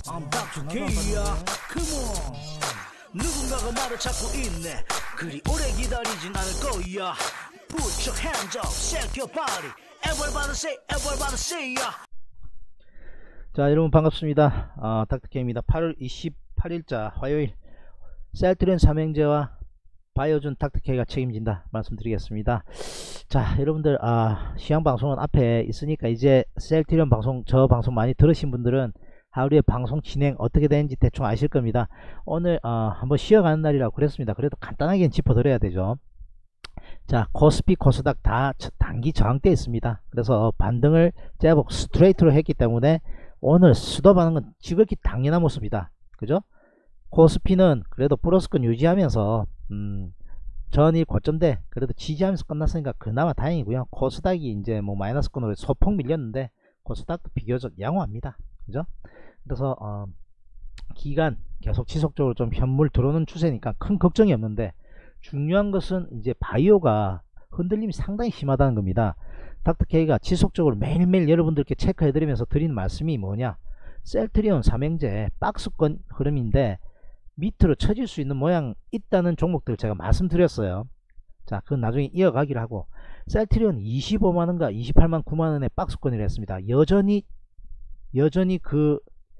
I'm Dr. K야. Come on. 누군가가 말을 찾고 있네. 그리 오래 기다리진 않을 거야. Put your hands up, shake your body. Everybody say ya. 자, 여러분 반갑습니다. 닥터케입니다. 8월 28일자 화요일 셀트리온 삼형제와 바이오준 닥터케가 책임진다 말씀드리겠습니다. 자, 여러분들 시향방송은 앞에 있으니까 이제 셀트리온 방송, 저 방송 많이 들으신 분들은 하루에 방송 진행 어떻게 되는지 대충 아실 겁니다. 오늘 한번 쉬어가는 날이라고 그랬습니다. 그래도 간단하게 짚어드려야 되죠. 자, 코스피 코스닥 다 단기 저항대 있습니다. 그래서 반등을 제법 스트레이트로 했기 때문에 오늘 수도하는 건 지극히 당연한 모습이다. 그죠? 코스피는 그래도 플러스권 유지하면서 전일 고점대 그래도 지지하면서 끝났으니까 그나마 다행이고요. 코스닥이 이제 뭐 마이너스권으로 소폭 밀렸는데 코스닥도 비교적 양호합니다. 그죠? 그래서 기간 계속 지속적으로 좀 현물 들어오는 추세니까 큰 걱정이 없는데, 중요한 것은 이제 바이오가 흔들림이 상당히 심하다는 겁니다. 닥터케이가 지속적으로 매일매일 여러분들께 체크해드리면서 드리는 말씀이 뭐냐, 셀트리온 삼형제 박스권 흐름인데 밑으로 쳐질 수 있는 모양 있다는 종목들 제가 말씀드렸어요. 자, 그건 나중에 이어가기로 하고, 셀트리온 25만원과 28만 9만원의 박스권이라 했습니다. 여전히 그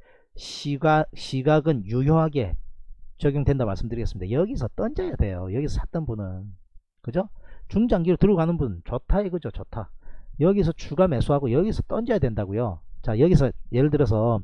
시각은 유효하게 적용된다 말씀드리겠습니다. 여기서 던져야 돼요. 여기서 샀던 분은, 그죠? 중장기로 들어가는 분 좋다 이거죠. 좋다. 여기서 추가 매수하고 여기서 던져야 된다고요. 자, 여기서 예를 들어서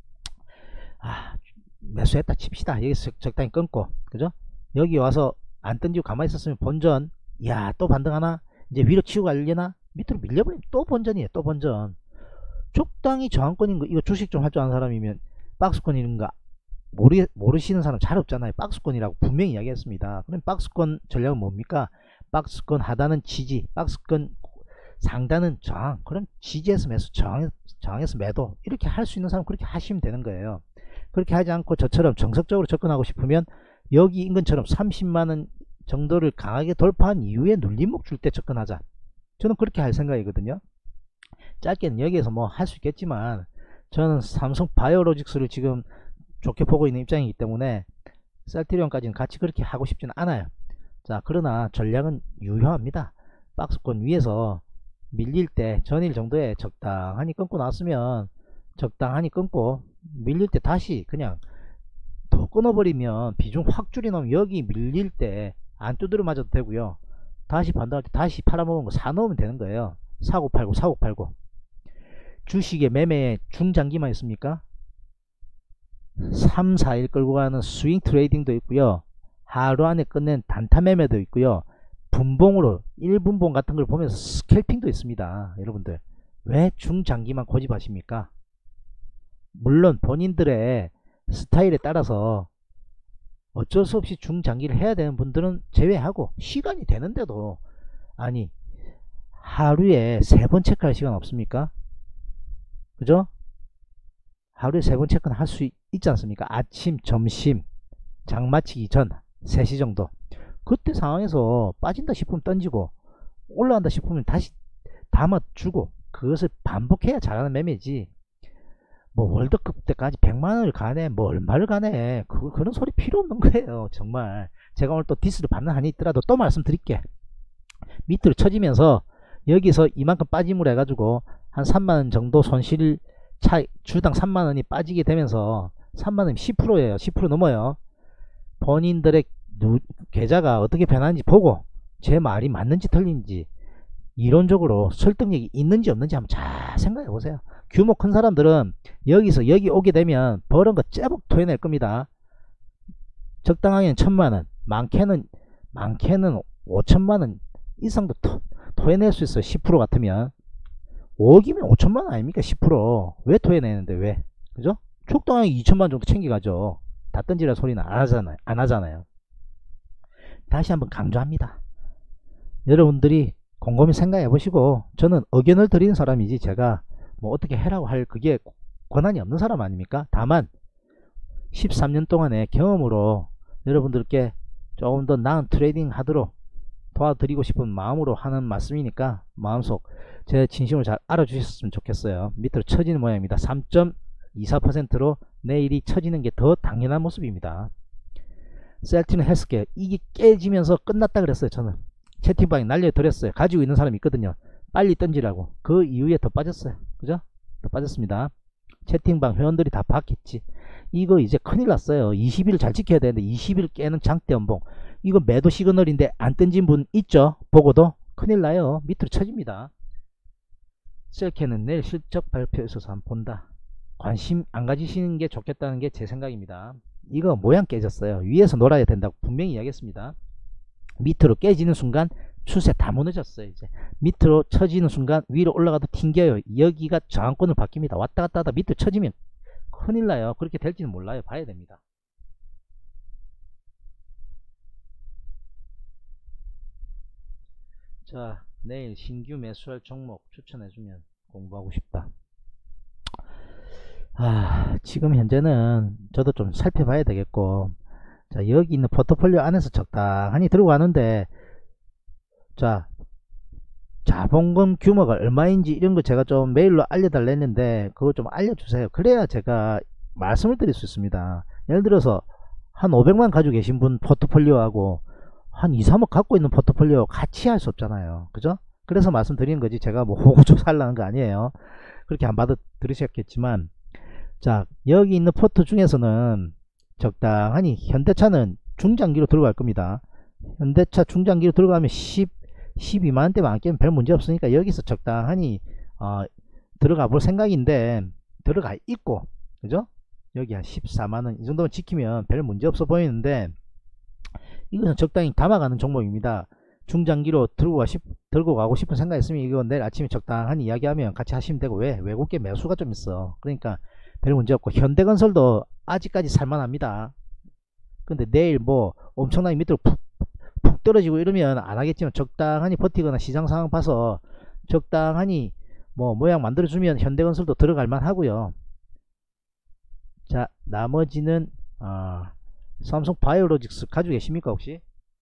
매수했다 칩시다. 여기서 적당히 끊고, 그죠? 여기 와서 안 던지고 가만히 있었으면 본전, 야, 또 반등하나? 이제 위로 치고 가려나? 밑으로 밀려버리면 또 본전이에요. 또 본전. 적당히 저항권인 거, 이거 주식 좀 할 줄 아는 사람이면 박스권인가 모르시는 사람 잘 없잖아요. 박스권이라고 분명히 이야기했습니다. 그럼 박스권 전략은 뭡니까? 박스권 하단은 지지, 박스권 상단은 저항. 그럼 지지에서 매수, 저항에서 매도, 이렇게 할 수 있는 사람 그렇게 하시면 되는 거예요. 그렇게 하지 않고 저처럼 정석적으로 접근하고 싶으면 여기 인근처럼 30만원 정도를 강하게 돌파한 이후에 눌림목 줄 때 접근하자. 저는 그렇게 할 생각이거든요. 짧게는 여기에서 뭐 할 수 있겠지만 저는 삼성 바이오로직스를 지금 좋게 보고 있는 입장이기 때문에 셀트리온까지는 같이 그렇게 하고 싶지는 않아요. 자, 그러나 전략은 유효합니다. 박스권 위에서 밀릴 때 전일 정도에 적당하니 끊고 나왔으면 적당하니 끊고, 밀릴 때 다시 그냥 더 끊어버리면 비중 확 줄여놓으면 여기 밀릴 때 안 두드려 맞아도 되고요. 다시 반등할 때 다시 팔아먹은 거 사놓으면 되는 거예요. 사고 팔고. 주식의 매매에 중장기만 있습니까? 3, 4일 끌고 가는 스윙 트레이딩도 있고요. 하루 안에 끝낸 단타 매매도 있고요. 분봉으로 1분봉 같은 걸 보면서 스캘핑도 있습니다. 여러분들 왜 중장기만 고집하십니까? 물론 본인들의 스타일에 따라서 어쩔 수 없이 중장기를 해야 되는 분들은 제외하고, 시간이 되는데도 아니 하루에 3번 체크할 시간 없습니까? 그죠? 하루에 3번 체크는 할 수 있지 않습니까? 아침, 점심, 장 마치기 전 3시 정도. 그때 상황에서 빠진다 싶으면 던지고 올라간다 싶으면 다시 담아주고, 그것을 반복해야 잘하는 매매지. 뭐 월드컵 때까지 100만원을 가네, 뭐 얼마를 가네, 그런 소리 필요 없는 거예요. 정말 제가 오늘 또 디스를 받는 한이 있더라도 또 말씀드릴게. 밑으로 쳐지면서 여기서 이만큼 빠짐으로 해가지고 한 3만원 정도 손실 차이, 주당 3만원이 빠지게 되면서 3만원이 10%예요 10% 넘어요. 본인들의 계좌가 어떻게 변하는지 보고 제 말이 맞는지 틀린지 이론적으로 설득력이 있는지 없는지 한번 잘 생각해 보세요. 규모 큰 사람들은 여기서 여기 오게 되면 벌은 거 제법 토해낼 겁니다. 적당하게는 1000만원, 많게는 5천만원 이상도 토해낼 수 있어요. 10% 같으면 5억이면 5천만원 아닙니까? 10% 왜 토해내는데, 왜? 그죠? 적당하게 2천만원 정도 챙겨가죠. 다 던지라 소리는 안 하잖아요. 다시 한번 강조합니다. 여러분들이 곰곰이 생각해 보시고, 저는 의견을 드리는 사람이지 제가 뭐 어떻게 해라고 할 그게 권한이 없는 사람 아닙니까? 다만 13년 동안의 경험으로 여러분들께 조금 더 나은 트레이딩 하도록 도와드리고 싶은 마음으로 하는 말씀이니까 마음속 제 진심을 잘 알아주셨으면 좋겠어요. 밑으로 쳐지는 모양입니다. 3.24%로 내일이 처지는 게 더 당연한 모습입니다. 셀트리온 헬스케어 이게 깨지면서 끝났다 그랬어요. 저는 채팅방에 날려드렸어요. 가지고 있는 사람이 있거든요. 빨리 던지라고. 그 이후에 더 빠졌어요. 그죠? 더 빠졌습니다. 채팅방 회원들이 다 봤겠지. 이거 이제 큰일 났어요. 20일 잘 지켜야 되는데 20일 깨는 장대 연봉. 이거 매도 시그널인데 안 던진 분 있죠? 보고도 큰일 나요. 밑으로 쳐집니다. 셀케는 내일 실적 발표 있어서 한번 본다. 관심 안 가지시는 게 좋겠다는 게 제 생각입니다. 이거 모양 깨졌어요. 위에서 놀아야 된다고 분명히 이야기했습니다. 밑으로 깨지는 순간 추세 다 무너졌어요. 이제 밑으로 쳐지는 순간 위로 올라가도 튕겨요. 여기가 저항권을 바뀝니다. 왔다 갔다 하다 밑으로 쳐지면 큰일 나요. 그렇게 될지는 몰라요. 봐야 됩니다. 자, 내일 신규 매수할 종목 추천해주면 공부하고 싶다. 지금 현재는 저도 좀 살펴봐야 되겠고, 자, 여기 있는 포트폴리오 안에서 적당히 들고 가는데, 자, 자본금 규모가 얼마인지 이런 거 제가 좀 메일로 알려달라 했는데, 그거 좀 알려주세요. 그래야 제가 말씀을 드릴 수 있습니다. 예를 들어서 한 500만 가지고 계신 분 포트폴리오하고 한 2, 3억 갖고 있는 포트폴리오 같이 할 수 없잖아요. 그죠? 그래서 말씀드리는 거지, 제가 뭐 호구조사 하려는 거 아니에요. 그렇게 안 받아 들으셨겠지만, 자, 여기 있는 포트 중에서는 적당하니 현대차는 중장기로 들어갈 겁니다. 현대차 중장기로 들어가면 12만원대만 안 깨면 별 문제 없으니까 여기서 적당하니 들어가 볼 생각인데, 들어가 있고, 그죠? 여기 한 14만원 이 정도만 지키면 별 문제 없어 보이는데, 이거는 적당히 담아가는 종목입니다. 중장기로 들고 가고 싶은 생각이 있으면 이거 내일 아침에 적당한 이야기하면 같이 하시면 되고, 왜? 외국계 매수가 좀 있어. 그러니까 별 문제 없고, 현대건설도 아직까지 살만합니다. 근데 내일 뭐 엄청나게 밑으로 푹 떨어지고 이러면 안 하겠지만, 적당하니 버티거나 시장 상황 봐서 적당하니 뭐 모양 만들어주면 현대건설도 들어갈만 하고요. 자, 나머지는 삼성 바이오로직스 가지고 계십니까 혹시?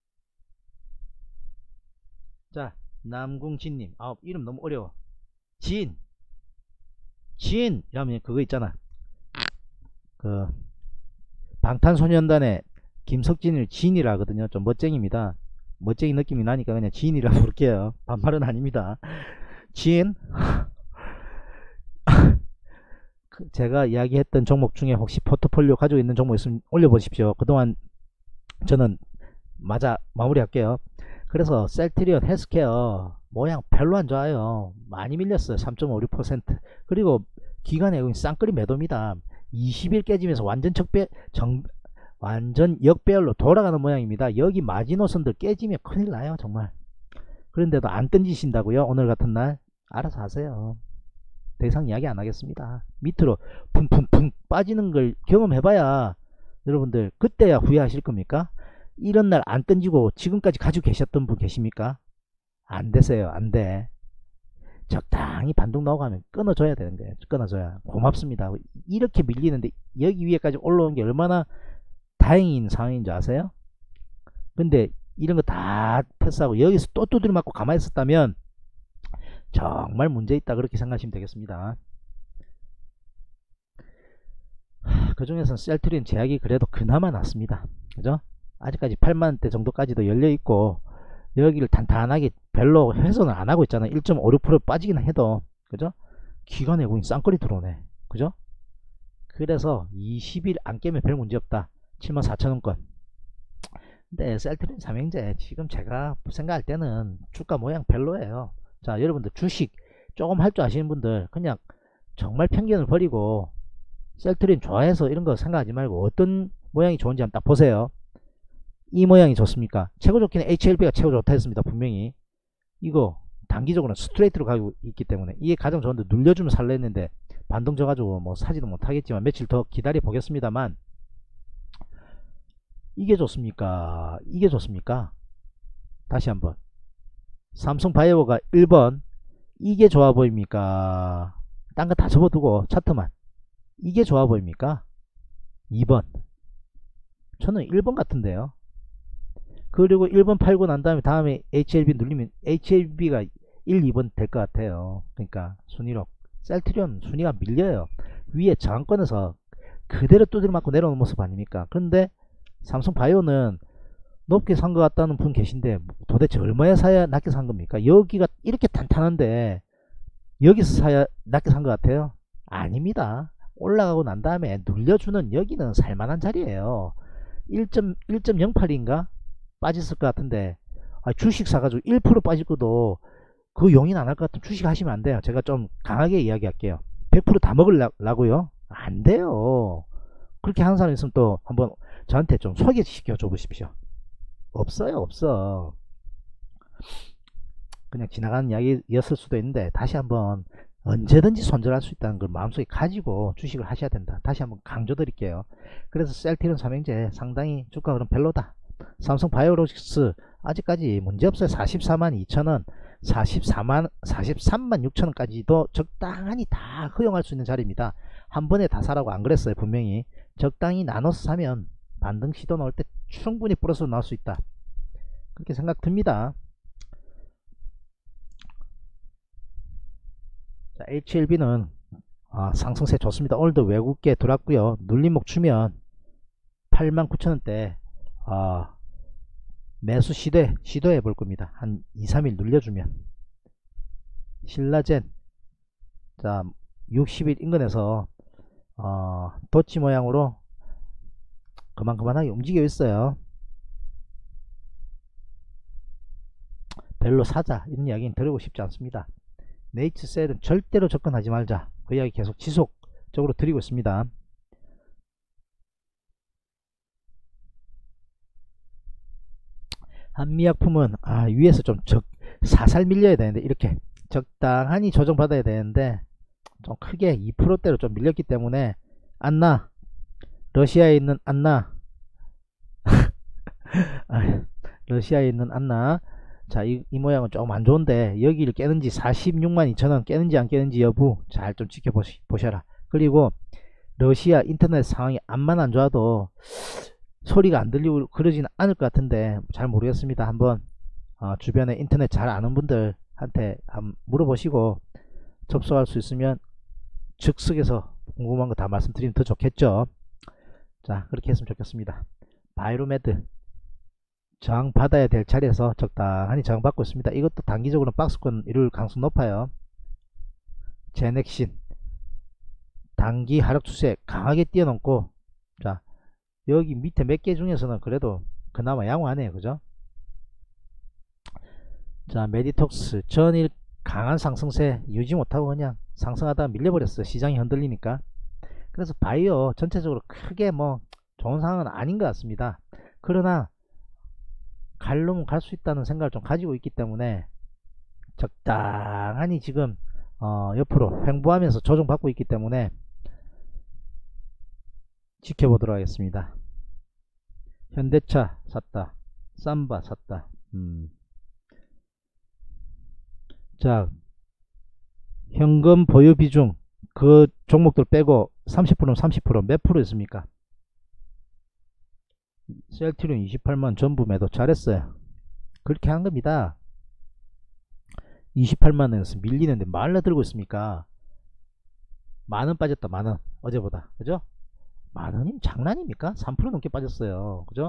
자, 남궁진님, 이름 너무 어려워. 진이라면 그거 있잖아, 그 방탄소년단의 김석진을 진이라 하거든요. 좀 멋쟁입니다. 멋쟁이 느낌이 나니까 그냥 진이라 부를게요. 반말은 아닙니다. 진. 제가 이야기했던 종목 중에 혹시 포트폴리오 가지고 있는 종목 있으면 올려보십시오. 그동안 저는 마무리할게요. 그래서 셀트리온 헬스케어 모양 별로 안 좋아요. 많이 밀렸어요. 3.56%. 그리고 기관 외국인 쌍끌이 매도입니다. 20일 깨지면서 완전 역배열로 돌아가는 모양입니다. 여기 마지노선들 깨지면 큰일 나요. 정말. 그런데도 안 던지신다고요? 오늘 같은 날? 알아서 하세요. 더 이상 이야기 안 하겠습니다. 밑으로 쿵쿵쿵 빠지는 걸 경험해봐야 여러분들 그때야 후회하실 겁니까? 이런 날 안 던지고 지금까지 가지고 계셨던 분 계십니까? 안 되세요. 안 돼. 적당히 반동 나오고 끊어줘야 되는 거예요. 끊어줘야. 고맙습니다. 이렇게 밀리는데 여기 위에까지 올라온 게 얼마나 다행인 상황인 줄 아세요? 근데 이런 거 다 패스하고 여기서 또 두드려 맞고 가만히 있었다면 정말 문제 있다, 그렇게 생각하시면 되겠습니다. 그 중에서는 셀트리온 제약이 그래도 그나마 낫습니다. 그죠? 아직까지 8만원대 정도까지도 열려있고, 여기를 단단하게 별로 훼손을 안하고 있잖아요. 1.56% 빠지긴 해도. 그죠? 기관 외국인 쌍끌이 들어오네. 그죠? 그래서 20일 안 깨면 별 문제 없다. 74,000원권. 근데 셀트리온 삼형제 지금 제가 생각할 때는 주가 모양 별로예요. 자, 여러분들 주식 조금 할 줄 아시는 분들 그냥 정말 편견을 버리고 셀트리온 좋아해서 이런 거 생각하지 말고 어떤 모양이 좋은지 한번 딱 보세요. 이 모양이 좋습니까? 최고 좋기는 HLB가 최고 좋다 했습니다. 분명히 이거 단기적으로는 스트레이트로 가고 있기 때문에 이게 가장 좋은데, 눌려주면 살려 했는데 반동 져가지고 뭐 사지도 못하겠지만 며칠 더 기다려 보겠습니다만, 이게 좋습니까? 이게 좋습니까? 다시 한번, 삼성바이오가 1번 이게 좋아 보입니까? 딴 거 다 접어두고 차트만 이게 좋아 보입니까? 2번 저는 1번 같은데요. 그리고 1번 팔고 난 다음에 HLB 눌리면 HLB가 1, 2번 될 것 같아요. 그러니까 순위로 셀트리온 순위가 밀려요. 위에 저항권에서 그대로 두드려 맞고 내려오는 모습 아닙니까? 그런데 삼성바이오는 높게 산 것 같다는 분 계신데 도대체 얼마에 사야 낮게 산 겁니까? 여기가 이렇게 탄탄한데 여기서 사야 낮게 산 것 같아요? 아닙니다. 올라가고 난 다음에 눌려주는 여기는 살만한 자리예요. 1.08인가 빠졌을 것 같은데 주식 사가지고 1% 빠질 것도 그 용인 안 할 것 같으면 주식 하시면 안 돼요. 제가 좀 강하게 이야기할게요. 100%다 먹으려고요? 안 돼요. 그렇게 하는 사람 있으면 또 한번 저한테 좀 소개시켜 줘 보십시오. 없어요, 없어. 그냥 지나가는 이야기였을 수도 있는데 다시 한번 언제든지 손절할 수 있다는 걸 마음속에 가지고 주식을 하셔야 된다. 다시 한번 강조 드릴게요. 그래서 셀트리온 삼형제 상당히 주가 그럼 별로다. 삼성 바이오로직스 아직까지 문제없어요. 44만 2천원, 43만 6천원까지도 적당히 다 허용할 수 있는 자리입니다. 한 번에 다 사라고 안 그랬어요. 분명히 적당히 나눠서 사면 반등 시도 나올 때 충분히 플러스로 나올 수 있다. 그렇게 생각 듭니다. 자, HLB는 상승세 좋습니다. 오늘도 외국계 들어왔고요. 눌림목 주면 89,000원대 매수 시도해 볼 겁니다. 한 2-3일 눌려주면. 신라젠 자 60일 인근에서 도치 모양으로 그만하게 움직여 있어요. 별로 사자 이런 이야기는 들으고 싶지 않습니다. 네이처셀은 절대로 접근하지 말자. 그 이야기 계속 지속적으로 드리고 있습니다. 한미약품은 위에서 좀 사살 밀려야 되는데 이렇게 적당히 조정받아야 되는데 좀 크게 2%대로 좀 밀렸기 때문에 안나 러시아에 있는 안나 러시아에 있는 안나 자, 이 모양은 조금 안 좋은데 여기를 깨는지 46만 2천원 깨는지 안 깨는지 여부 잘 좀 지켜보셔라. 그리고 러시아 인터넷 상황이 암만 안 좋아도 소리가 안 들리고 그러지는 않을 것 같은데 잘 모르겠습니다. 한번 주변에 인터넷 잘 아는 분들한테 한번 물어보시고 접속할 수 있으면 즉석에서 궁금한 거 다 말씀드리면 더 좋겠죠. 자, 그렇게 했으면 좋겠습니다. 바이로메드 저항 받아야 될 자리에서 적당히 저항 받고 있습니다. 이것도 단기적으로 박스권 이룰 가능성 높아요. 제넥신 단기 하락 추세 강하게 뛰어넘고 자 여기 밑에 몇 개 중에서는 그래도 그나마 양호하네요. 그죠? 자 메디톡스 전일 강한 상승세 유지 못하고 그냥 상승하다가 밀려버렸어요. 시장이 흔들리니까. 그래서 바이오 전체적으로 크게 뭐 좋은 상황은 아닌 것 같습니다. 그러나 갈 놈은 갈 수 있다는 생각을 좀 가지고 있기 때문에 적당히 지금 옆으로 횡보하면서 조정받고 있기 때문에 지켜보도록 하겠습니다. 현대차 샀다. 삼바 샀다. 자 현금 보유 비중 그 종목들 빼고 30%는 30%몇 프로 있습니까? 셀트리온 28만 전부 매도 잘했어요. 그렇게 한 겁니다. 28만원에서 밀리는데 말라 들고 있습니까? 만원 빠졌다. 만원 어제보다 그죠? 만원이면 장난입니까? 3% 넘게 빠졌어요. 그죠?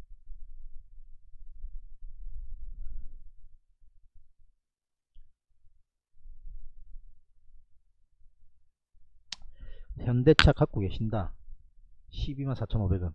현대차 갖고 계신다. 12만 4,500원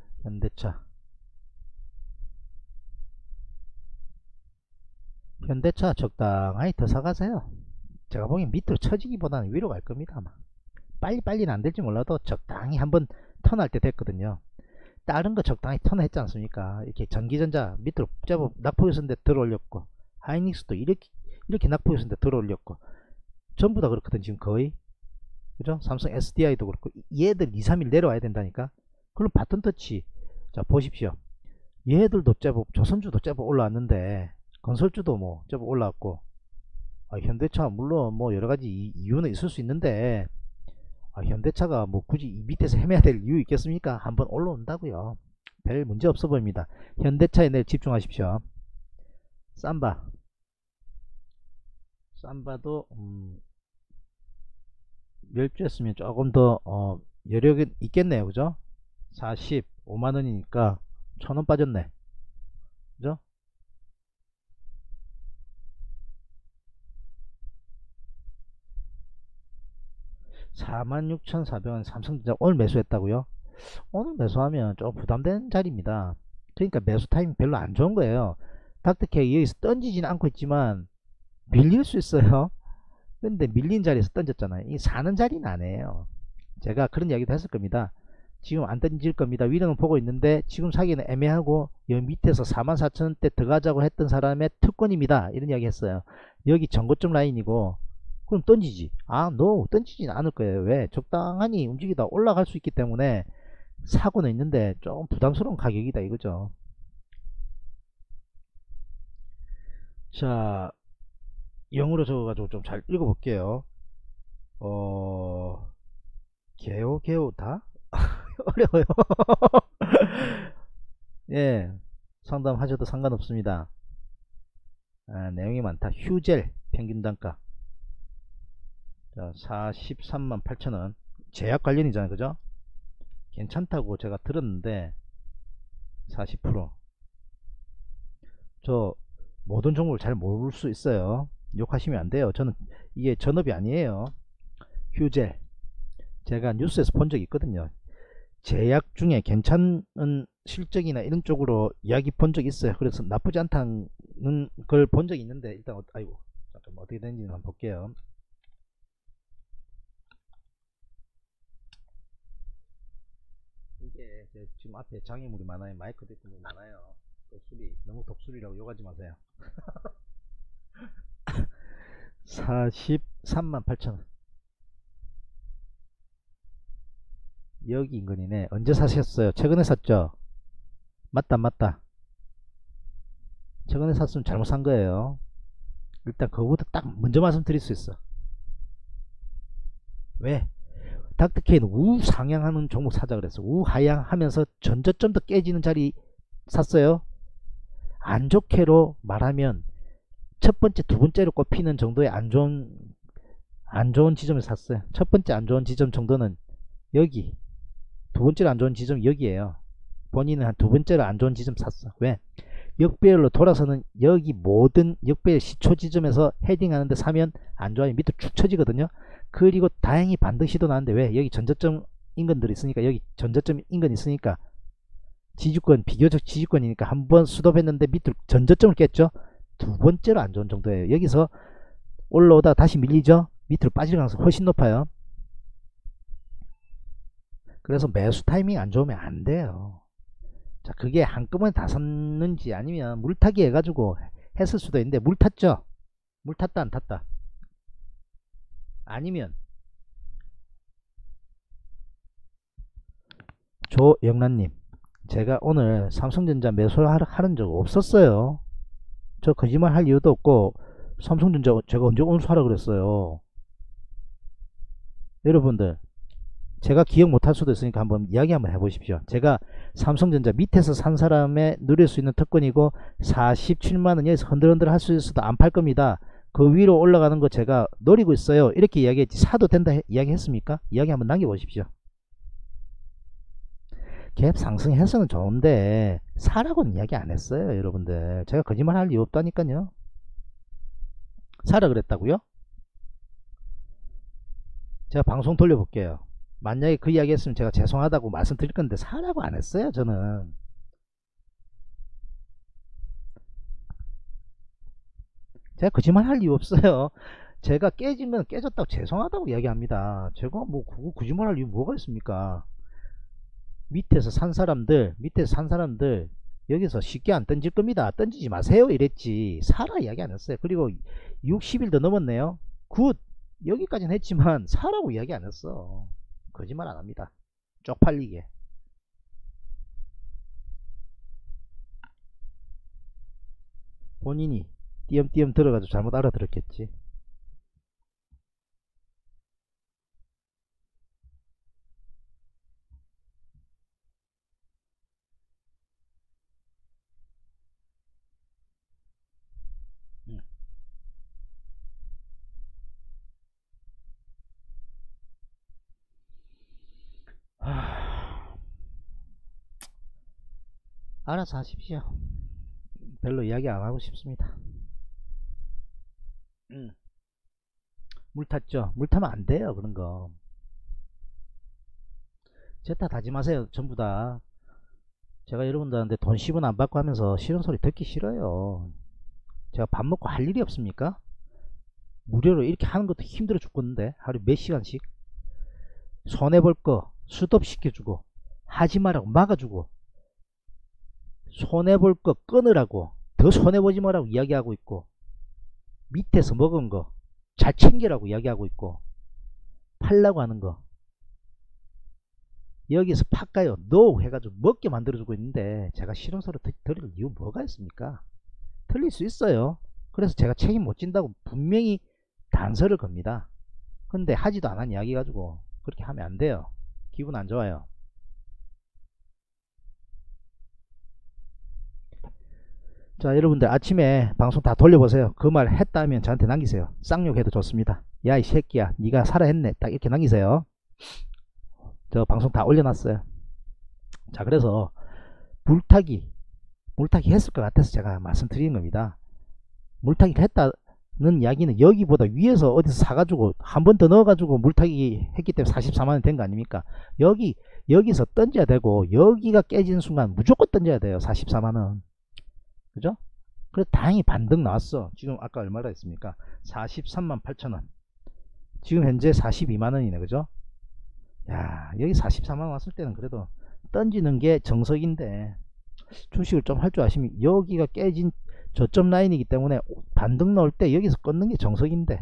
현대차 적당히 더 사가세요. 제가 보기엔 밑으로 처지기보다는 위로 갈 겁니다. 아마 빨리는 안 될지 몰라도 적당히 한번 턴할 때 됐거든요. 다른 거 적당히 턴했지 않습니까? 이렇게 전기전자 밑으로 제법 낙폭이 있었는데 들어 올렸고 하이닉스도 이렇게 낙폭이 있었는데 들어 올렸고 전부 다 그렇거든 지금 거의. 그죠? 삼성 SDI도 그렇고 얘들 2-3일 내려와야 된다니까. 그럼 바톤 터치 자 보십시오. 얘들도 제법 조선주도 제법 올라왔는데 건설주도 뭐 제법 올라왔고 현대차 물론 뭐 여러가지 이유는 있을 수 있는데 현대차가 뭐 굳이 이 밑에서 헤매야 될 이유 있겠습니까? 한번 올라온다고요. 별 문제 없어 보입니다. 현대차에 내일 집중하십시오. 삼바도 멸주했으면 조금 더 여력이 있겠네요. 그죠? 45만원이니까 1000원 빠졌네. 그죠? 46,400원 삼성전자 오늘 매수했다고요? 오늘 매수하면 좀 부담되는 자리입니다. 그러니까 매수 타이밍 별로 안 좋은 거예요. 닥터케이 여기서 던지지는 않고 있지만 밀릴 수 있어요. 근데 밀린 자리에서 던졌잖아요. 이 사는 자리는 아니에요. 제가 그런 이야기도 했을 겁니다. 지금 안 던질 겁니다. 위력은 보고 있는데 지금 사기는 애매하고 여기 밑에서 44,000원대 들어가자고 했던 사람의 특권입니다. 이런 이야기 했어요. 여기 전고점 라인이고 그럼 던지지. 아, 너 던지지는 않을 거예요. 왜? 적당히 움직이다 올라갈 수 있기 때문에 사고는 있는데 좀 부담스러운 가격이다 이거죠. 자, 영어로 적어가지고 좀 잘 읽어볼게요. 어, 개오다? 어려워요. 예, 상담하셔도 상관없습니다. 아, 내용이 많다. 휴젤 평균 단가. 자, 43만 8천원. 제약 관련이잖아요. 그죠? 괜찮다고 제가 들었는데, 40%. 저, 모든 종목을 잘 모를 수 있어요. 욕하시면 안 돼요. 저는 이게 전업이 아니에요. 휴젤. 제가 뉴스에서 본 적이 있거든요. 제약 중에 괜찮은 실적이나 이런 쪽으로 이야기 본 적이 있어요. 그래서 나쁘지 않다는 걸 본 적이 있는데, 일단, 아이고, 잠깐만 어떻게 되는지 한번 볼게요. 이게 지금 앞에 장애물이 많아요. 마이크도 있고 뭐 많아요. 독수리, 너무 독수리라고 욕하지 마세요. 43만 8천원. 여기 인근이네. 언제 사셨어요? 최근에 샀죠? 맞다, 맞다. 최근에 샀으면 잘못 산 거예요. 일단 그거부터 딱 먼저 말씀드릴 수 있어. 왜? 닥터케이는 우상향하는 종목 사자 그랬어. 우하향하면서 전저점도 깨지는 자리 샀어요. 안 좋게로 말하면 첫 번째, 두 번째로 꼽히는 정도의 안 좋은 지점에 샀어요. 첫 번째 안 좋은 지점 정도는 여기, 두 번째로 안 좋은 지점 여기에요. 본인은 한 두 번째로 안 좋은 지점 샀어. 왜? 역배열로 돌아서는 여기 모든 역배열 시초 지점에서 헤딩하는데 사면 안 좋아요. 밑으로 축 처지거든요. 그리고 다행히 반등 시도 나는데 왜? 여기 전저점 인근들이 있으니까, 여기 전저점 인근이 있으니까 지지권, 비교적 지지권이니까 한번 수dob했는데 밑으로 전저점을 깼죠. 두 번째로 안 좋은 정도예요. 여기서 올라오다가 다시 밀리죠. 밑으로 빠질 가능성이 훨씬 높아요. 그래서 매수 타이밍 안 좋으면 안 돼요. 자, 그게 한꺼번에 다 샀는지 아니면 물타기 해가지고 했을 수도 있는데, 물 탔죠? 물 탔다 안 탔다? 아니면 조영란님, 제가 오늘 삼성전자 매수를 하는 적 없었어요. 저 거짓말 할 이유도 없고, 삼성전자 제가 언제 온수하라 그랬어요. 여러분들, 제가 기억 못할 수도 있으니까 한번 이야기 한번 해보십시오. 제가 삼성전자 밑에서 산 사람의 누릴 수 있는 특권이고 47만원 여기서 흔들흔들 할 수 있어도 안 팔 겁니다. 그 위로 올라가는 거 제가 노리고 있어요. 이렇게 이야기했지. 사도 된다 이야기 했습니까? 이야기 한번 남겨보십시오. 갭 상승해서는 좋은데 사라고는 이야기 안 했어요. 여러분들, 제가 거짓말 할 이유 없다니까요. 사라 그랬다고요? 제가 방송 돌려볼게요. 만약에 그 이야기 했으면 제가 죄송하다고 말씀드릴 건데 사라고 안 했어요. 저는 제가 거짓말 할 이유 없어요. 제가 깨진 건 깨졌다고 죄송하다고 이야기합니다. 제가 뭐 그거 거짓말 할 이유 뭐가 있습니까? 밑에서 산 사람들 여기서 쉽게 안 던질 겁니다. 던지지 마세요 이랬지. 사라 이야기 안 했어요. 그리고 60일도 넘었네요. 굿, 여기까지는 했지만 사라고 이야기 안 했어. 거짓말 안 합니다. 쪽팔리게. 본인이 띄엄띄엄 들어가지고 잘못 알아들었겠지. 음. 알아서 하십시오. 별로 이야기 안 하고 싶습니다. 물 탔죠? 물 타면 안 돼요, 그런 거. 제 탓 하지 마세요, 전부 다. 제가 여러분들한테 돈 10원 안 받고 하면서 싫은 소리 듣기 싫어요. 제가 밥 먹고 할 일이 없습니까? 무료로 이렇게 하는 것도 힘들어 죽겠는데, 하루에 몇 시간씩. 손해볼 거 스톱 시켜주고, 하지 말라고 막아주고, 손해볼 거 끊으라고, 더 손해보지 말라고 이야기하고 있고, 밑에서 먹은 거 잘 챙기라고 이야기하고 있고, 팔라고 하는 거 여기서 팔까요? 노 해가지고 먹게 만들어주고 있는데, 제가 싫은 소리 들을 이유 뭐가 있습니까? 틀릴 수 있어요. 그래서 제가 책임 못 진다고 분명히 단서를 겁니다. 근데 하지도 않은 이야기 가지고 그렇게 하면 안 돼요. 기분 안 좋아요. 자, 여러분들 아침에 방송 다 돌려보세요. 그 말 했다 하면 저한테 남기세요. 쌍욕해도 좋습니다. 야 이 새끼야, 네가 살아했네, 딱 이렇게 남기세요. 저 방송 다 올려놨어요. 자, 그래서 물타기 했을 것 같아서 제가 말씀드리는 겁니다. 물타기를 했다는 이야기는 여기보다 위에서 어디서 사가지고 한 번 더 넣어가지고 물타기 했기 때문에 44만원 된 거 아닙니까? 여기서 던져야 되고, 여기가 깨지는 순간 무조건 던져야 돼요. 44만원. 그죠? 그래 다행히 반등 나왔어. 지금 아까 얼마라 했습니까? 43만 8천원. 지금 현재 42만원이네. 그죠? 야, 여기 44만원 왔을 때는 그래도 던지는 게 정석인데, 주식을 좀 할 줄 아시면 여기가 깨진 저점 라인이기 때문에 반등 나올 때 여기서 끊는 게 정석인데.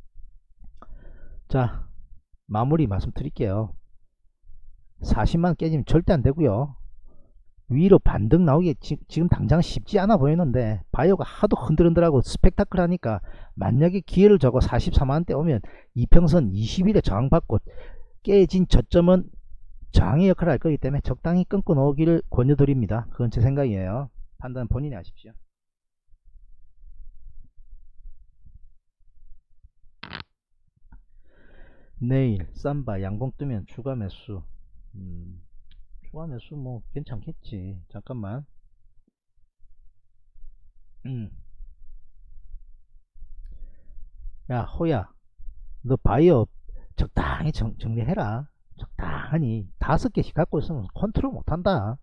자, 마무리 말씀드릴게요. 40만원 깨지면 절대 안 되고요. 위로 반등 나오기 지금 당장 쉽지 않아 보이는데, 바이오가 하도 흔들흔들하고 스펙타클 하니까 만약에 기회를 주고 44만원대 오면 이평선 20일에 저항받고 깨진 저점은 저항의 역할을 할 거기 때문에 적당히 끊고 놓기를 권유드립니다. 그건 제 생각이에요. 판단은 본인이 하십시오. 내일 삼바 양봉 뜨면 추가 매수. 추가 매수 뭐 괜찮겠지. 잠깐만. 야 호야, 너 바이오 적당히 정리해라. 적당히 5개씩 갖고 있으면 컨트롤 못한다.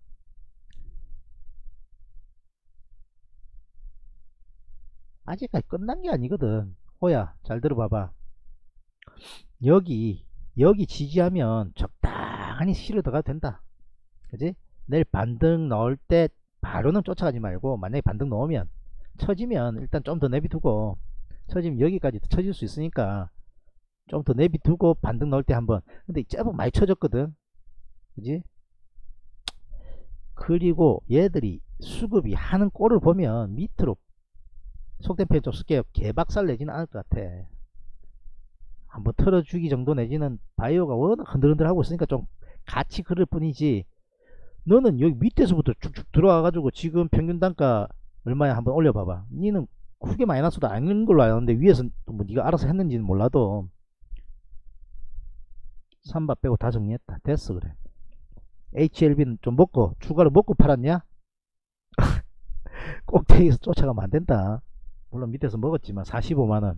아직까지 끝난 게 아니거든. 호야, 잘 들어봐봐. 여기 지지하면 적당히 실어 들어가도 된다. 그지? 내일 반등 넣을 때 바로는 쫓아가지 말고, 만약에 반등 넣으면 처지면 일단 좀 더 내비두고, 처지면 여기까지 처질 수 있으니까 좀 더 내비두고 반등 넣을 때 한번. 근데 제법 많이 쳐졌거든. 그지? 그리고 얘들이 수급이 하는 꼴을 보면 밑으로, 속된 표현 좀 쓸게요, 개박살 내지는 않을 것 같아. 한번 틀어주기 정도 내지는, 바이오가 워낙 흔들흔들 하고 있으니까 좀 같이 그럴 뿐이지, 너는 여기 밑에서부터 쭉쭉 들어와 가지고 지금 평균 단가 얼마야 한번 올려봐봐. 니는 크게 마이너스도 아닌 걸로 아는데, 위에서 뭐 니가 알아서 했는지는 몰라도 3바 빼고 다 정리했다. 됐어. 그래. HLB는 좀 먹고, 추가로 먹고 팔았냐? 꼭대기에서 쫓아가면 안 된다. 물론 밑에서 먹었지만 45만원.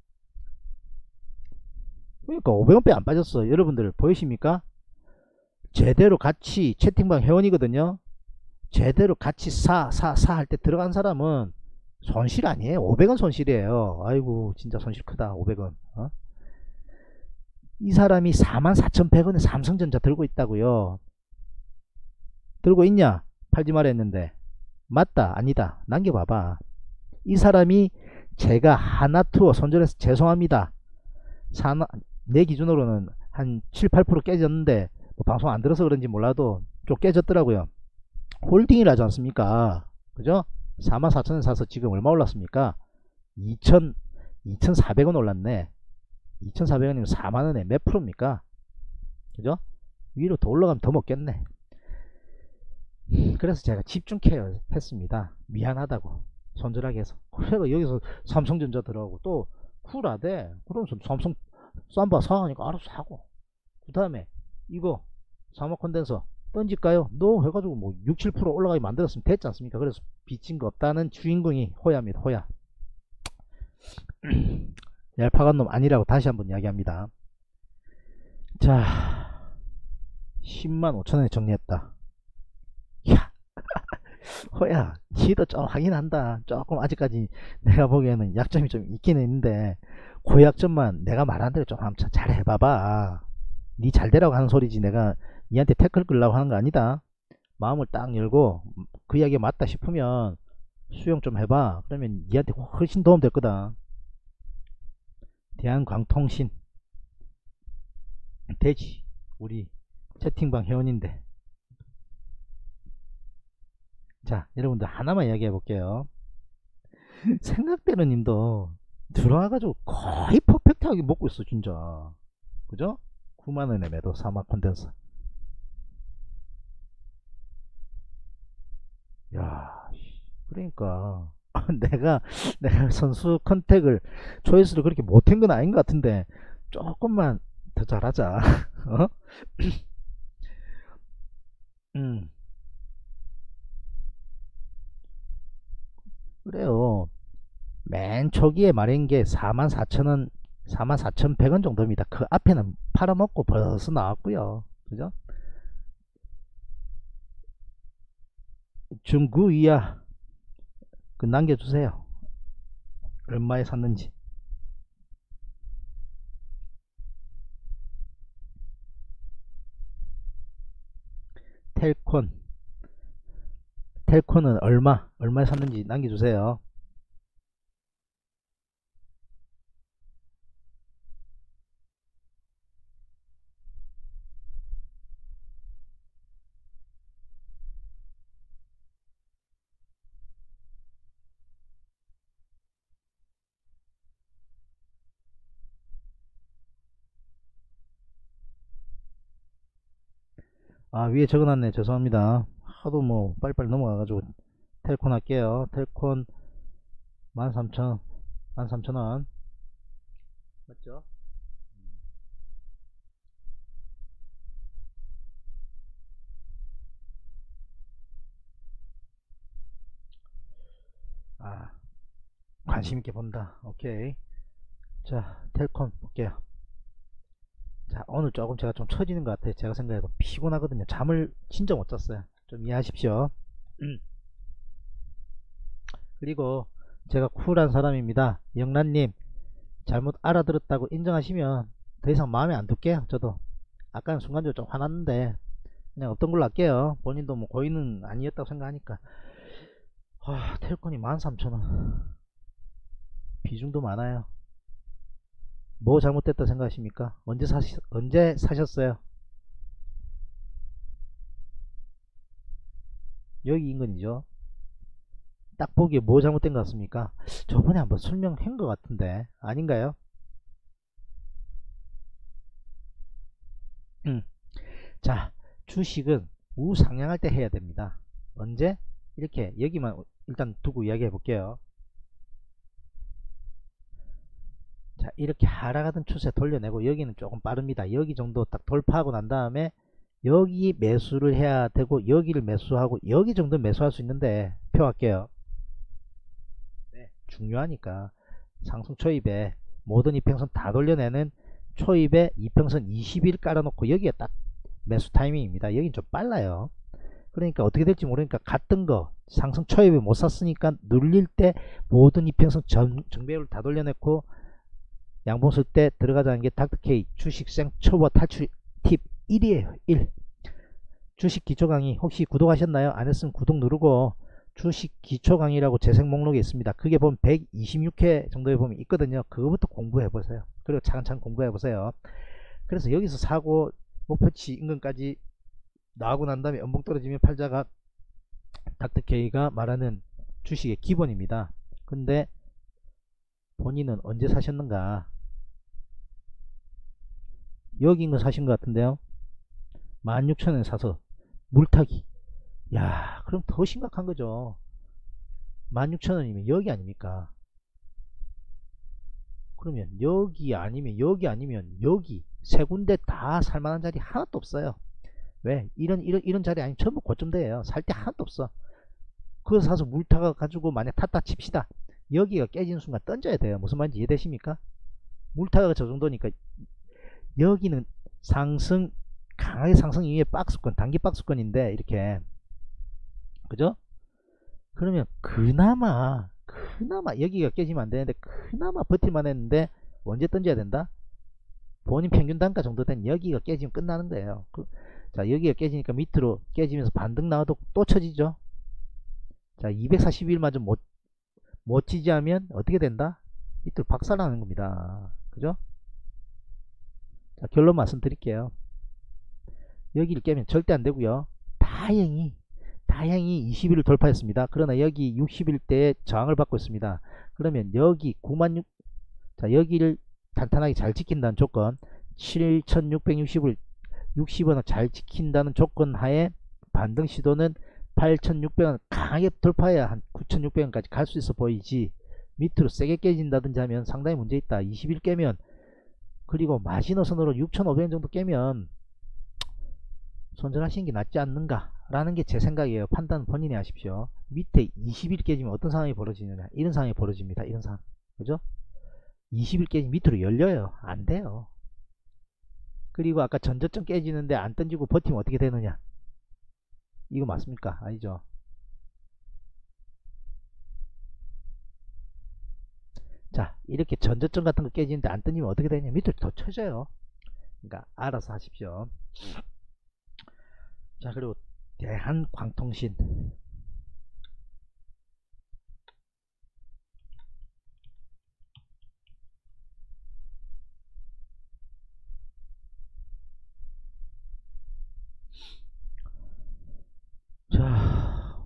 그러니까 500원밖에 안 빠졌어. 여러분들 보이십니까? 제대로 같이 채팅방 회원이거든요. 제대로 같이 사 할 때 들어간 사람은 손실 아니에요. 500원 손실이에요. 아이고 진짜 손실 크다. 500원. 이 사람이 44,100원에 삼성전자 들고 있다고요. 들고 있냐? 팔지 말라 했는데. 맞다 아니다 남겨봐봐. 이 사람이 제가 하나투어 손절해서 죄송합니다, 내 기준으로는 한 7, 8% 깨졌는데, 뭐 방송 안 들어서 그런지 몰라도 좀 깨졌더라고요. 홀딩이라지 않습니까? 그죠? 44,000원 사서 지금 얼마 올랐습니까? 2,400원 올랐네. 2,400원이면 4만원에 몇 프로입니까? 그죠? 위로 더 올라가면 더 먹겠네. 그래서 제가 집중 케어 했습니다. 미안하다고 손절하게 해서. 그래가 여기서 삼성전자 들어가고 또 쿨하대. 그러면서 삼성 삼바 사하니까 알아서 사고, 그 다음에 이거 사마 콘덴서 던질까요? 노 해가지고 뭐 6, 7% 올라가게 만들었으면 됐지 않습니까? 그래서 빚진 거 없다는 주인공이 호야입니다. 호야. 얄팍한 놈 아니라고 다시 한번 이야기합니다. 자, 10만 5천원에 정리했다. 야, 호야, 니도 좀 하긴 한다. 조금 아직까지 내가 보기에는 약점이 좀 있긴 있는데 그 약점만 내가 말한 대로 좀 한번 잘 해봐봐. 니 잘 되라고 하는 소리지 내가 니한테 태클 끌려고 하는 거 아니다. 마음을 딱 열고 그 이야기가 맞다 싶으면 수용 좀 해봐. 그러면 니한테 훨씬 도움 될 거다. 대한광통신 되지. 우리 채팅방 회원인데. 자, 여러분들 하나만 이야기해 볼게요. 생각대로 님도 들어와가지고 거의 퍼펙트하게 먹고 있어 진짜. 그죠? 9만원에 매도 사막 콘덴서. 야, 그러니까 내가 선수 컨택을 초이스를 그렇게 못한 건 아닌 것 같은데 조금만 더 잘하자. 어? 그래요. 맨 초기에 말한 게 44,000원, 44,100원 정도입니다. 그 앞에는 팔아먹고 벌써 나왔고요. 그죠? 중구 이하 그 남겨주세요. 얼마에 샀는지. 텔콘, 텔콘은 얼마에 샀는지 남겨주세요. 아, 위에 적어놨네. 죄송합니다. 하도 뭐 빨리빨리 넘어가가지고 텔콘 할게요. 텔콘 13,000원 맞죠? 아, 관심있게 본다. 오케이. 자, 텔콘 볼게요. 자, 오늘 조금 제가 좀 처지는 것 같아요. 제가 생각해도 피곤하거든요. 잠을 진짜 못 잤어요. 좀 이해하십시오. 그리고 제가 쿨한 사람입니다. 영란님 잘못 알아들었다고 인정하시면 더 이상 마음에 안 둘게요. 저도 아까는 순간적으로 좀 화났는데 그냥 없던 걸로 할게요. 본인도 뭐 고의는 아니었다고 생각하니까. 텔콘이 13,000원 비중도 많아요. 뭐 잘못됐다 생각하십니까? 언제 사셨어요? 여기 인근이죠. 딱 보기에 뭐 잘못된 것 같습니까? 저번에 한번 설명한 것 같은데 아닌가요? 자, 주식은 우상향할 때 해야 됩니다. 언제? 이렇게 여기만 일단 두고 이야기해 볼게요. 자, 이렇게 하락하던 추세 돌려내고 여기는 조금 빠릅니다. 여기 정도 딱 돌파하고 난 다음에 여기 매수를 해야 되고 여기를 매수하고 여기 정도 매수할 수 있는데 표할게요. 네, 중요하니까 상승 초입에 모든 이평선 다 돌려내는 초입에 이평선 20일 깔아놓고 여기에 딱 매수 타이밍입니다. 여긴 좀 빨라요. 그러니까 어떻게 될지 모르니까 같은 거 상승 초입에 못 샀으니까 눌릴 때 모든 이평선 정배율 다 돌려놓고 양봉 쓸 때 들어가자는 게 닥터케이 주식생 초보 탈출 팁 1이에요. 1. 주식 기초 강의 혹시 구독하셨나요? 안 했으면 구독 누르고 주식 기초 강의라고 재생 목록에 있습니다. 그게 보면 126회 정도에 보면 있거든요. 그거부터 공부해 보세요. 그리고 차근차근 공부해 보세요. 그래서 여기서 사고 목표치 인근까지 나오고 난 다음에 연봉 떨어지면 팔자가 닥터케이가 말하는 주식의 기본입니다. 근데 본인은 언제 사셨는가? 여기 인근 사신 것 같은데요. 16,000원 사서 물타기. 야, 그럼 더 심각한 거죠. 16,000원이면 여기 아닙니까? 그러면 여기 아니면 여기 아니면 여기 세 군데 다 살만한 자리 하나도 없어요. 왜? 이런 자리 아니면 전부 고점대예요. 살 때 하나도 없어. 그거 사서 물타가 가지고 만약 탔다 칩시다. 여기가 깨지는 순간 던져야 돼요. 무슨 말인지 이해되십니까? 물타가 저 정도니까 여기는 상승, 강하게 상승 이후에 박스권, 단기 박스권인데 이렇게, 그죠? 그러면 그나마 여기가 깨지면 안 되는데 그나마 버틸만 했는데 언제 던져야 된다? 본인 평균 단가 정도 된 여기가 깨지면 끝나는 거예요. 자, 여기가 깨지니까 밑으로 깨지면서 반등 나와도 또 쳐지죠. 자, 241만 좀 못 지지하면 어떻게 된다? 밑으로 박살나는 겁니다. 그죠? 자, 결론 말씀드릴게요. 여기를 깨면 절대 안 되고요. 다행히 20일을 돌파했습니다. 그러나 여기 60일대에 저항을 받고 있습니다. 그러면 여기 96, 자, 여기를 탄탄하게 잘 지킨다는 조건, 7660을 60원을 잘 지킨다는 조건 하에 반등 시도는 8600원 강하게 돌파해야 한 9600원까지 갈 수 있어 보이지, 밑으로 세게 깨진다든지 하면 상당히 문제 있다. 20일 깨면, 그리고 마지노선으로 6500원 정도 깨면 손절하시는 게 낫지 않는가 라는 게 제 생각이에요. 판단은 본인이 하십시오. 밑에 20일 깨지면 어떤 상황이 벌어지느냐, 이런 상황이 벌어집니다. 이런 상황, 그죠? 20일 깨지면 밑으로 열려요. 안 돼요. 그리고 아까 전저점 깨지는데 안 던지고 버티면 어떻게 되느냐, 이거 맞습니까? 아니죠. 자, 이렇게 전저점 같은 거 깨지는데 안 던지면 어떻게 되냐, 밑으로 더 쳐져요. 그러니까 알아서 하십시오. 자, 그리고 대한광통신, 자,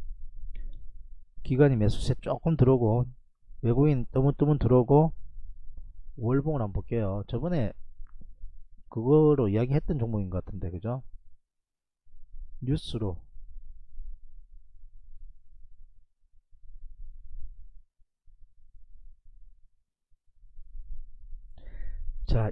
기관이 매수세 조금 들어오고 외국인 뜨문뜨문 들어오고 월봉을 한번 볼게요. 저번에 그거로 이야기했던 종목인 것 같은데, 그죠? 뉴스로. 자,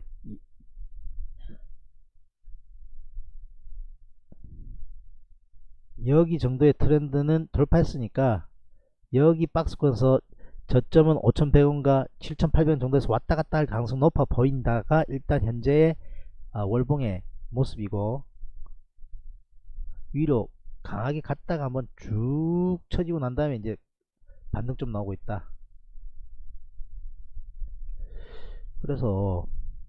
여기 정도의 트렌드는 돌파했으니까 여기 박스권에서 저점은 5100원과 7800원 정도에서 왔다갔다 할 가능성이 높아 보인다가 일단 현재의 월봉의 모습이고, 위로 강하게 갔다가 한번 쭉 쳐지고 난 다음에 이제 반등 좀 나오고 있다. 그래서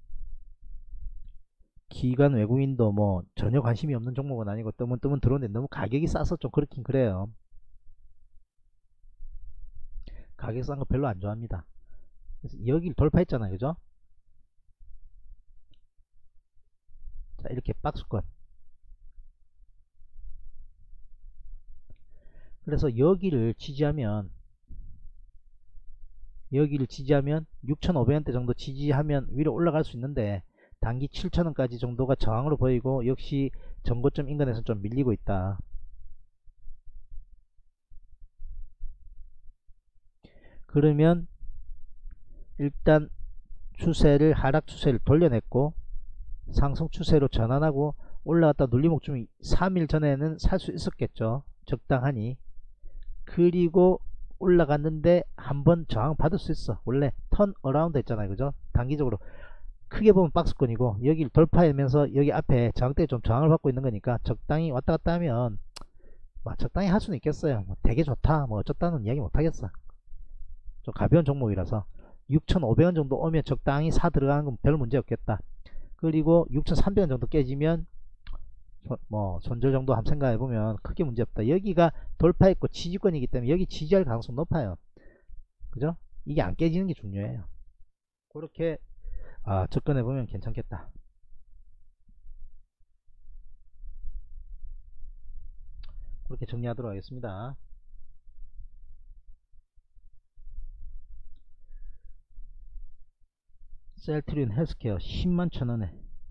기관 외국인도 뭐 전혀 관심이 없는 종목은 아니고 뜨문뜨문 들어오는데 너무 가격이 싸서 좀 그렇긴 그래요. 가격 싼 거 별로 안 좋아합니다. 그래서 여기를 돌파했잖아요, 그죠? 자, 이렇게 박스권, 그래서 여기를 지지하면 6,500원대 정도 지지하면 위로 올라갈 수 있는데 단기 7,000원까지 정도가 저항으로 보이고 역시 전고점 인근에서 좀 밀리고 있다. 그러면 일단 추세를, 하락 추세를 돌려냈고 상승 추세로 전환하고 올라갔다 눌림목 중 3일 전에는 살 수 있었겠죠, 적당하니. 그리고 올라갔는데 한번 저항 받을 수 있어. 원래 턴 어라운드 했잖아요, 그죠? 단기적으로 크게 보면 박스권이고 여기를 돌파하면서 여기 앞에 저항대 좀 저항을 받고 있는 거니까 적당히 왔다 갔다 하면 뭐 적당히 할 수는 있겠어요. 뭐 되게 좋다 뭐 어쩌다는 이야기 못 하겠어. 좀 가벼운 종목이라서 6,500원 정도 오면 적당히 사 들어가는 건 별 문제 없겠다. 그리고 6,300원 정도 깨지면 뭐 손절 정도 한번 생각해 보면 크게 문제 없다. 여기가 돌파했고 지지권이기 때문에 여기 지지할 가능성 높아요, 그죠? 이게 안 깨지는 게 중요해요. 그렇게 접근해 보면 괜찮겠다. 그렇게 정리하도록 하겠습니다. 셀트리온 헬스케어 101,000원에,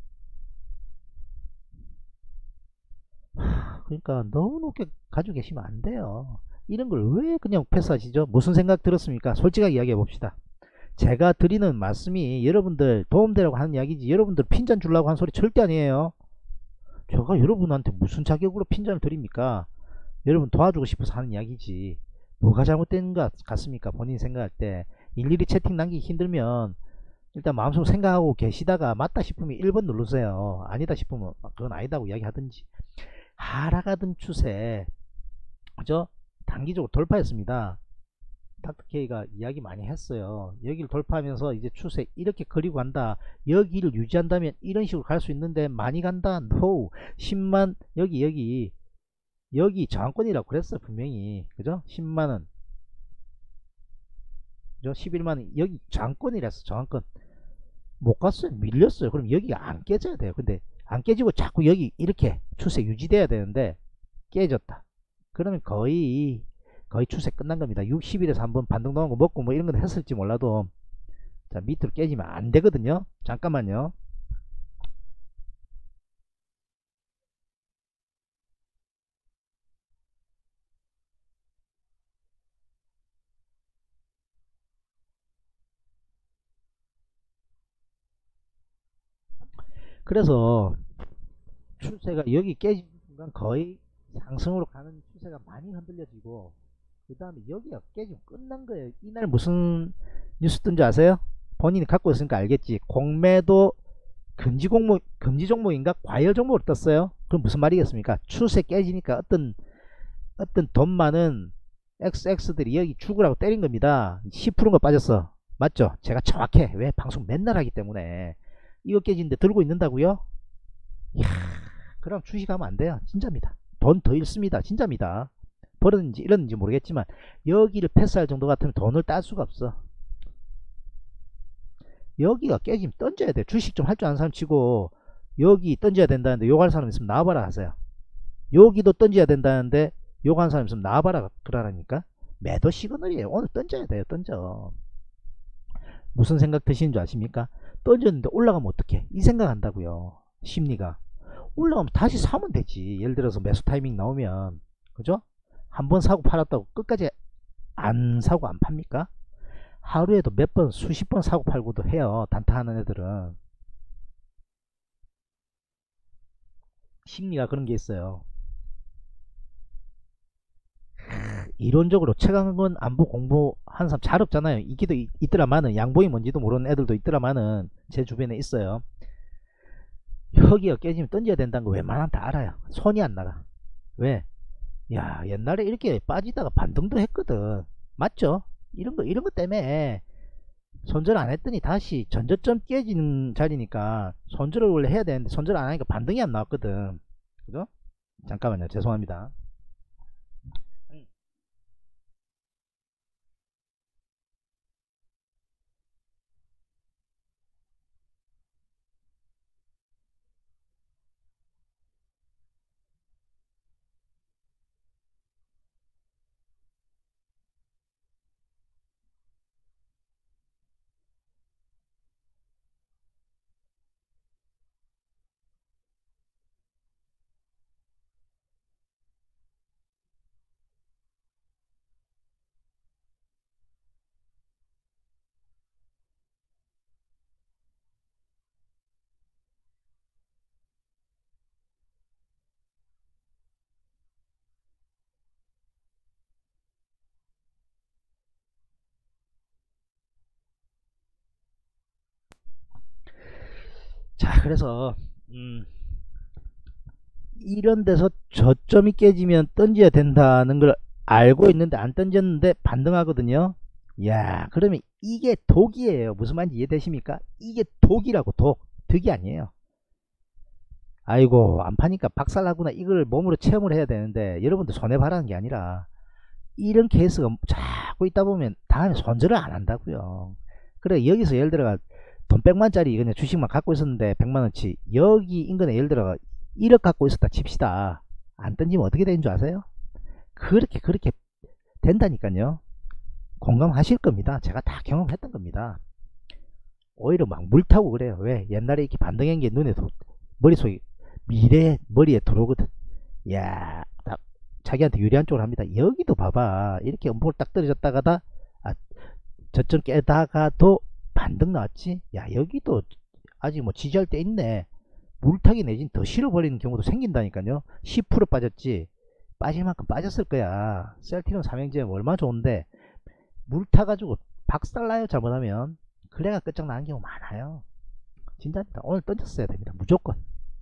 그러니까 너무 높게 가지고 계시면 안 돼요. 이런 걸 왜 그냥 패스하시죠? 무슨 생각 들었습니까? 솔직하게 이야기해 봅시다. 제가 드리는 말씀이 여러분들 도움되라고 하는 이야기지 여러분들 핀잔 주려고 하는 소리 절대 아니에요. 제가 여러분한테 무슨 자격으로 핀잔을 드립니까? 여러분 도와주고 싶어서 하는 이야기지. 뭐가 잘못된 것 같습니까? 본인이 생각할 때 일일이 채팅 남기기 힘들면 일단 마음속으로 생각하고 계시다가 맞다 싶으면 1번 누르세요. 아니다 싶으면 그건 아니다고 이야기하든지. 하락하던 추세, 그죠? 단기적으로 돌파했습니다. 닥터케이가 이야기 많이 했어요. 여기를 돌파하면서 이제 추세 이렇게 그리고 간다. 여기를 유지한다면 이런 식으로 갈 수 있는데 많이 간다. No. 10만 여기 저항권이라고 그랬어요. 분명히. 그죠? 10만원, 그죠? 11만원 여기 저항권이랬어. 저항권. 못 갔어요. 밀렸어요. 그럼 여기가 안 깨져야 돼요. 근데 안 깨지고 자꾸 여기 이렇게 추세 유지돼야 되는데 깨졌다. 그러면 거의 추세 끝난 겁니다. 60일에서 한번 반등 나온 거 먹고 뭐 이런 건 했을지 몰라도 자, 밑으로 깨지면 안 되거든요. 잠깐만요. 그래서 추세가 여기 깨지는 순간 거의 상승으로 가는 추세가 많이 흔들려지고 그 다음에 여기가 깨지면 끝난 거예요. 이날 무슨 뉴스 뜬지 아세요? 본인이 갖고 있으니까 알겠지. 공매도 금지 종목인가 과열 종목으로 떴어요. 그럼 무슨 말이겠습니까? 추세 깨지니까 어떤 돈 많은 XX들이 여기 죽으라고 때린 겁니다. 10%가 빠졌어. 맞죠? 제가 정확해. 왜? 방송 맨날 하기 때문에. 이거 깨지는데 들고 있는다고요? 이야, 그럼 주식하면 안 돼요. 진짜입니다. 돈 더 잃습니다. 진짜입니다. 버렸는지 이랬는지 모르겠지만 여기를 패스할 정도 같으면 돈을 딸 수가 없어. 여기가 깨지면 던져야 돼. 주식 좀 할 줄 아는 사람 치고 여기 던져야 된다는데 욕할 사람 있으면 나와봐라 하세요. 여기도 던져야 된다는데 욕하는 사람 있으면 나와봐라 그러라니까. 매도 시그널이에요. 오늘 던져야 돼요. 던져. 무슨 생각 드시는 줄 아십니까? 던졌는데 올라가면 어떡해? 이 생각 한다고요. 심리가. 올라가면 다시 사면 되지. 예를 들어서 매수 타이밍 나오면. 그죠? 한번 사고 팔았다고 끝까지 안 사고 안 팝니까? 하루에도 몇 번 수십 번 사고 팔고도 해요. 단타하는 애들은. 심리가 그런 게 있어요. 이론적으로 최강은 안보 공부하는 사람 잘 없잖아요. 있기도 있더라마는 양봉이 뭔지도 모르는 애들도 있더라마는 제 주변에 있어요. 여기가 깨지면 던져야 된다는 거 웬만하면 다 알아요. 손이 안 나가. 왜? 야, 옛날에 이렇게 빠지다가 반등도 했거든. 맞죠? 이런 거 때문에 손절 안 했더니 다시 전저점 깨지는 자리니까 손절을 원래 해야 되는데 손절 안 하니까 반등이 안 나왔거든. 그죠? 잠깐만요. 죄송합니다. 자, 그래서 이런 데서 저점이 깨지면 던져야 된다는 걸 알고 있는데 안 던졌는데 반등하거든요. 야, 그러면 이게 독이에요. 무슨 말인지 이해되십니까? 이게 독이라고. 득이 아니에요. 아이고, 안 파니까 박살나구나. 이걸 몸으로 체험을 해야 되는데 여러분들 손해봐라는 게 아니라 이런 케이스가 자꾸 있다 보면 다음에 손절을 안 한다고요. 그래, 여기서 예를 들어 돈 100만짜리 그냥 주식만 갖고 있었는데 100만원치 여기 인근에 예를 들어 1억 갖고 있었다 칩시다. 안 던지면 어떻게 되는 줄 아세요? 그렇게 된다니까요. 공감하실 겁니다. 제가 다 경험했던 겁니다. 오히려 막 물타고 그래요. 왜? 옛날에 이렇게 반등한 게 머릿속에 머리에 들어오거든. 야, 딱 자기한테 유리한 쪽으로 합니다. 여기도 봐봐. 이렇게 음폭을 딱 떨어졌다가다 저점 깨다가도 반등 나왔지. 야, 여기도 아직 뭐 지지할 때 있네. 물타기 내진 더 실어버리는 경우도 생긴다니까요. 10% 빠졌지 빠질 만큼 빠졌을 거야. 셀티론 삼형제 얼마나 좋은데 물 타가지고 박살나요. 잘못하면 그래가 끝장나는 경우 많아요. 진짜입니다. 오늘 던졌어야 됩니다. 무조건.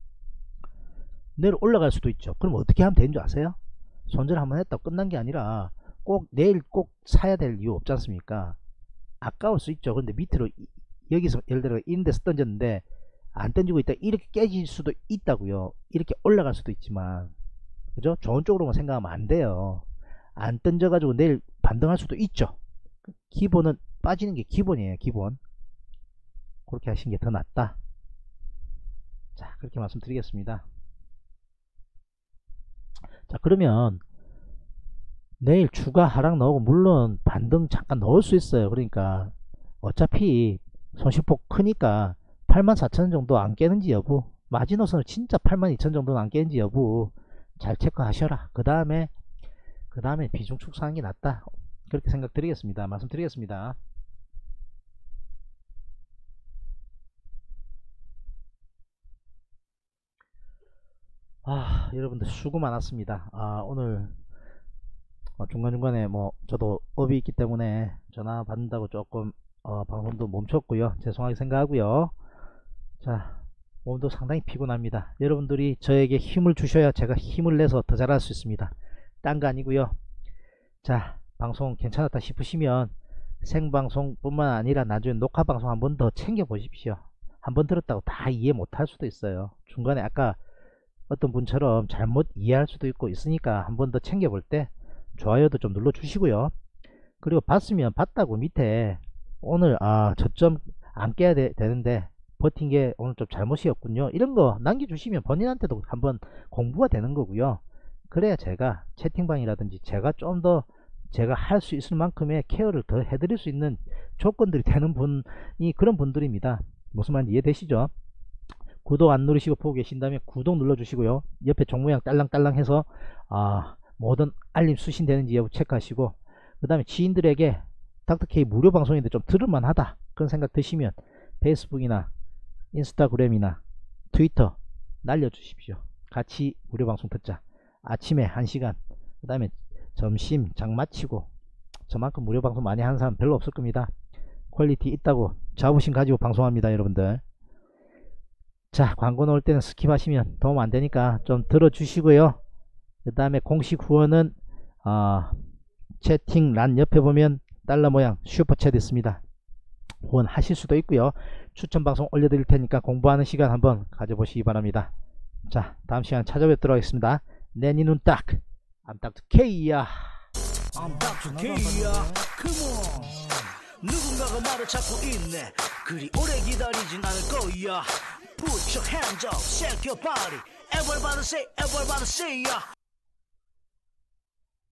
내일 올라갈 수도 있죠. 그럼 어떻게 하면 되는 줄 아세요? 손절 한번 했다고 끝난 게 아니라 꼭 내일 꼭 사야 될 이유 없지 않습니까? 아까울 수 있죠. 근데 밑으로 여기서 예를 들어 이런 데서 던졌는데 안 던지고 있다 이렇게 깨질 수도 있다고요. 이렇게 올라갈 수도 있지만 그죠? 좋은 쪽으로만 생각하면 안 돼요. 안 던져가지고 내일 반등할 수도 있죠. 기본은 빠지는 게 기본이에요. 기본. 그렇게 하시는 게 더 낫다. 자, 그렇게 말씀드리겠습니다. 자, 그러면 내일 추가 하락 나오고 물론 반등 잠깐 넣을 수 있어요. 그러니까 어차피 손실폭 크니까 84,000원 정도 안 깨는지 여부, 마지노선을 진짜 82,000원 정도는 안 깨는지 여부 잘 체크하셔라. 그 다음에 비중 축소하는 게 낫다. 그렇게 생각드리겠습니다. 말씀드리겠습니다. 여러분들 수고 많았습니다. 오늘 중간중간에 뭐 저도 업이 있기 때문에 전화 받는다고 조금 방송도 멈췄고요. 죄송하게 생각하고요. 자, 몸도 상당히 피곤합니다. 여러분들이 저에게 힘을 주셔야 제가 힘을 내서 더 잘할 수 있습니다. 딴 거 아니고요. 자, 방송 괜찮았다 싶으시면 생방송 뿐만 아니라 나중에 녹화 방송 한 번 더 챙겨 보십시오. 한 번 들었다고 다 이해 못할 수도 있어요. 중간에 아까 어떤 분처럼 잘못 이해할 수도 있고 있으니까 한 번 더 챙겨 볼 때 좋아요도 좀 눌러 주시고요. 그리고 봤으면 봤다고 밑에 오늘 저점 안 깨야 되는데 버틴 게 오늘 좀 잘못이었군요, 이런 거 남겨주시면 본인한테도 한번 공부가 되는 거고요. 그래야 제가 채팅방이라든지 제가 좀 더 제가 할 수 있을 만큼의 케어를 더 해드릴 수 있는 조건들이 되는 분이 그런 분들입니다. 무슨 말인지 이해되시죠? 구독 안 누르시고 보고 계신다면 구독 눌러주시고요. 옆에 종 모양 딸랑딸랑 해서 모든 알림 수신되는지 여부 체크하시고, 그 다음에 지인들에게 닥터K 무료 방송인데 좀 들을만하다 그런 생각 드시면 페이스북이나 인스타그램이나 트위터 날려주십시오. 같이 무료 방송 듣자. 아침에 1시간, 그 다음에 점심 장 마치고. 저만큼 무료 방송 많이 하는 사람 별로 없을 겁니다. 퀄리티 있다고 자부심 가지고 방송합니다, 여러분들. 자, 광고 나올 때는 스킵하시면 도움 안 되니까 좀 들어주시고요. 그 다음에 공식 후원은 채팅란 옆에 보면 달러 모양 슈퍼챗 있습니다. 후원하실 수도 있고요. 추천 방송 올려드릴 테니까 공부하는 시간 한번 가져보시기 바랍니다. 자, 다음 시간 찾아뵙도록 하겠습니다. 내 니눈 딱, I'm Dr. K야. I'm Dr. K야. Come on. 누군가가 말을 찾고 있네. 그리 오래 기다리진 않을 거야. Put your hands up, shake your body. Everybody say, everybody say, yeah.